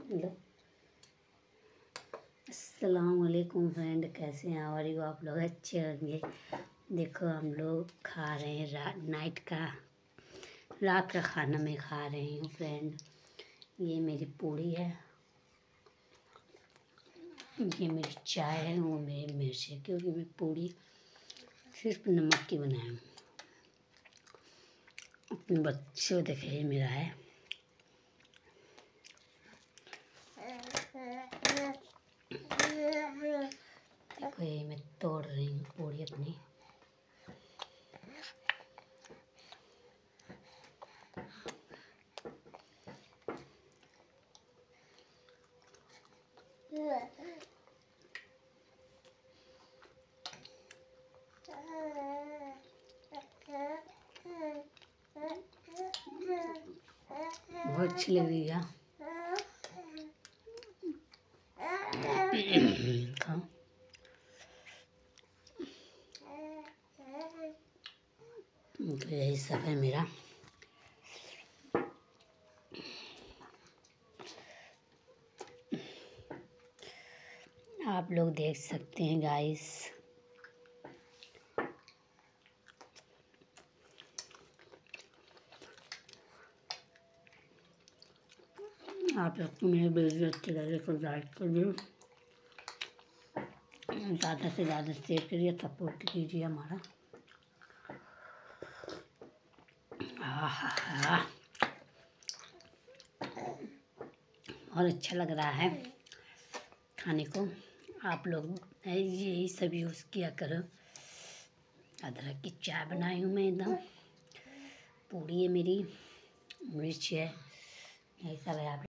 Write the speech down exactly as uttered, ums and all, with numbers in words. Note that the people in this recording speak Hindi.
लो। अस्सलाम वालेकुम फ्रेंड, कैसे हैं और यू आप लोग अच्छे होंगे। देखो हम लोग खा रहे हैं रा, नाइट का रात का खाना मैं खा रही हूँ फ्रेंड। ये मेरी पूड़ी है, ये मेरी चाय है, वो मेरी मिर्च है, क्योंकि मैं पूड़ी सिर्फ नमक की बनाई हूँ। अपने बच्चे को देखे ये मेरा है। देखो ये मैं तोड़ रही हूँ पूड़ी अपनी। बहुत अच्छी लग रही है। खाओ। तो यही सब है मेरा। आप लोग देख सकते हैं गाइस। आप लोग को मेरे वीडियो अच्छी लगे तो लाइक करिए, ज़्यादा से ज़्यादा शेयर करिए, सपोर्ट कीजिए हमारा। आहा, बहुत अच्छा लग रहा है खाने को। आप लोग यही सब यूज़ किया करो। अदरक की चाय बनाई हूँ मैं एकदम। पूड़ी है मेरी, मिर्च है, यही सब है। आप